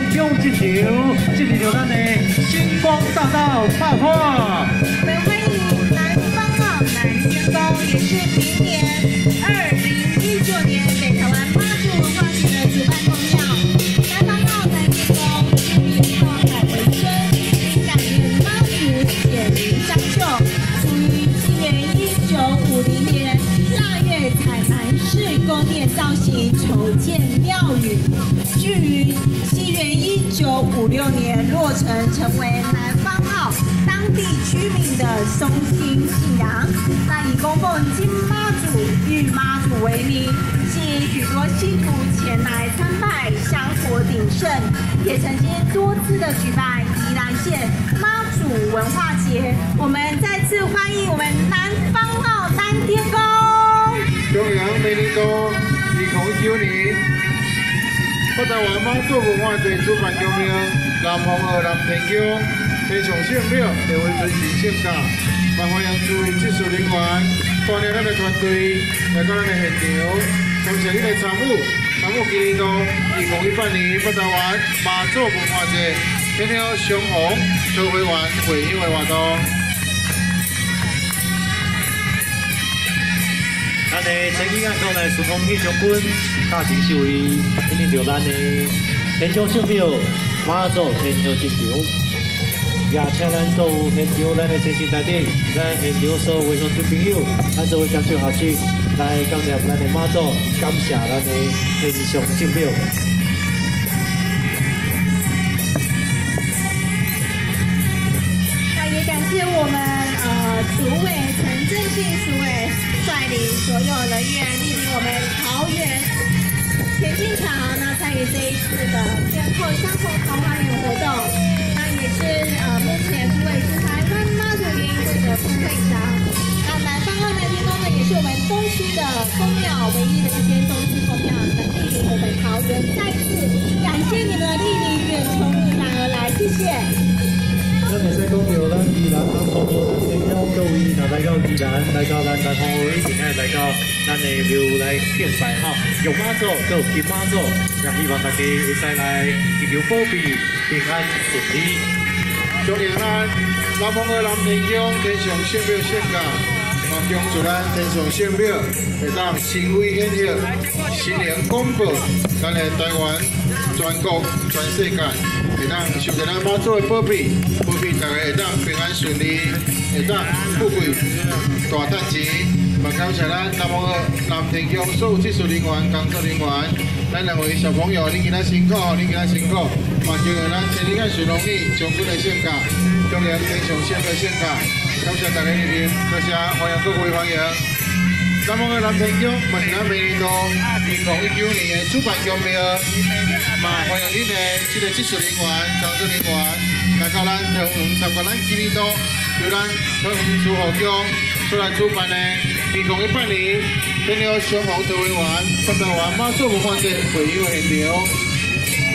中进场，这是就咱的星光大道爆破。 我们欢迎南方澳南天宫，也是明年2019年北台湾妈祖文化节的主办公庙。南方澳南天宫是以靠海为生，感念妈祖显灵相救，属于西元1950年腊月采南式宫殿造型筹建庙宇，距于西元1956年落成，成为南方澳当地居民的中心信仰。那以供奉金妈祖、玉妈祖为名，吸引许多信徒前来参拜，香火鼎盛。也曾经多次的举办宜兰县妈祖文化节。我们再次欢迎我们南方澳南天宫。 中阳每年度2019年，北台湾妈祖文化节主办公庙南方澳南天宫天上圣庙会为尊神圣驾，也欢迎诸位技术人员带领咱的团队来到咱的现场，感谢你的参与今年度2018年北台湾妈祖文化节天后相逢桃花源会友的活动。 咱的前期眼口来顺风义将军大型秀仪，今日就咱的天上圣庙妈祖天后进场，也请咱所有现场咱的先生大弟，咱现场所有观众朋友，咱作为感谢学习来感谢咱的妈祖，感谢咱的天上圣庙。 那也感谢我们主委陈正信主委率领所有人员莅临我们桃园田径场，那参与这一次的天后相逢桃花源活动。那也是目前主委是台湾妈祖联谊会的副会长。那南方澳南天宫呢，也是我们东区的宫庙唯一的一间东区宫庙，能莅临我们桃园。再次感谢你们的莅临，远从宜兰而来，谢谢。 咱会使讲到咱宜兰南方澳天宫各位，若来到宜兰，来到咱南方澳，一定爱来到咱的庙来敬拜哈，玉妈祖、还有金妈祖，也希望大家会使来祈求保庇、平安顺利。 祝愿咱南方澳南天宫天上圣庙圣驾，也恭祝咱天上圣庙会当神威显赫，神灵广播，咱的台湾、全国、全世界会当受到咱妈祖的保庇，保庇大家会当平安顺利，会当富贵大赚钱。也感谢咱南方澳南天宫所有技术人员、工作人员，咱两位小朋友，你今仔辛苦，你今仔辛苦，也祝愿咱千里眼顺龙利，将军的圣驾，中央天上圣的圣驾，感谢大家莅临，多谢，欢迎各位欢迎。南方澳南天宫嘛是咱明年度2019年的主办公庙，嘛欢迎恁的这个技术人员、工作人员来到咱桃园参观咱今年度由咱桃园市府乡所来主办的2018年天后相逢桃花源北台湾妈祖文化节会友现场。